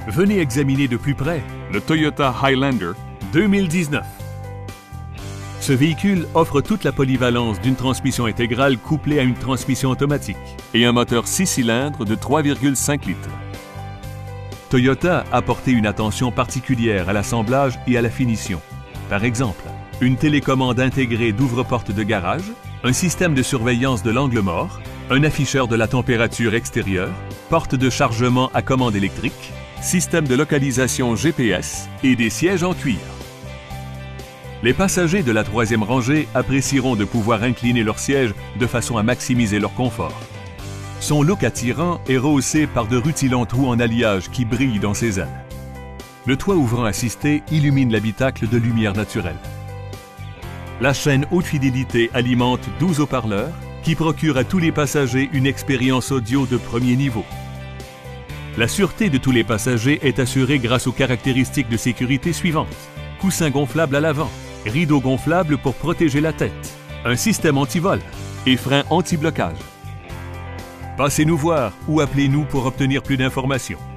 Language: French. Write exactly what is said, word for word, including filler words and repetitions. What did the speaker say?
Venez examiner de plus près le Toyota Highlander deux mille dix-neuf. Ce véhicule offre toute la polyvalence d'une transmission intégrale couplée à une transmission automatique et un moteur six cylindres de trois virgule cinq litres. Toyota a porté une attention particulière à l'assemblage et à la finition. Par exemple, une télécommande intégrée d'ouvre-porte de garage, un système de surveillance de l'angle mort, un afficheur de la température extérieure, porte de chargement à commande électrique, système de localisation G P S et des sièges en cuir. Les passagers de la troisième rangée apprécieront de pouvoir incliner leurs sièges de façon à maximiser leur confort. Son look attirant est rehaussé par de rutilants trous en alliage qui brillent dans ses ailes. Le toit ouvrant assisté illumine l'habitacle de lumière naturelle. La chaîne haute fidélité alimente douze haut-parleurs qui procurent à tous les passagers une expérience audio de premier niveau. La sûreté de tous les passagers est assurée grâce aux caractéristiques de sécurité suivantes. Coussin gonflable à l'avant, rideau gonflable pour protéger la tête, un système anti-vol et frein anti-blocage. Passez nous voir ou appelez-nous pour obtenir plus d'informations.